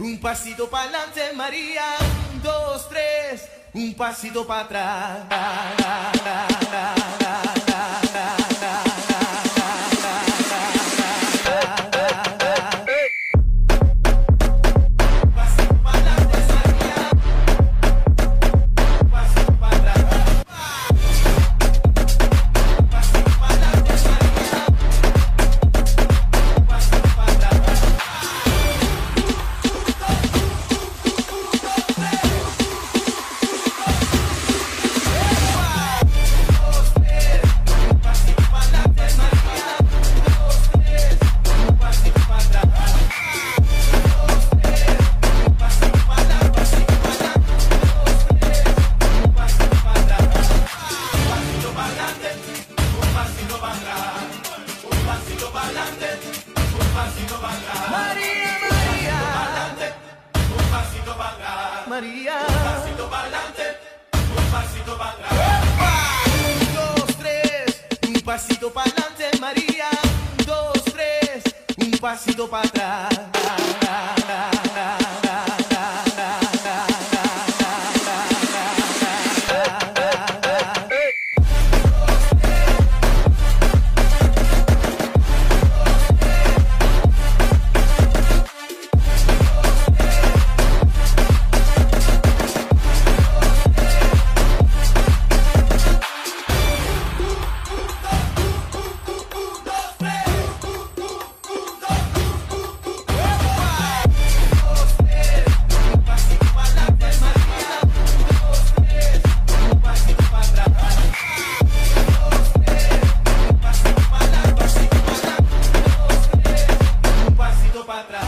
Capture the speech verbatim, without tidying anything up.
un pasito para adelante, María, un, dos, tres, un pasito para atrás. María, un pasito para adelante, un pasito para atrás. Un, dos, tres, un pasito para adelante, María. Un, dos, tres, un pasito para atrás. Para atrás.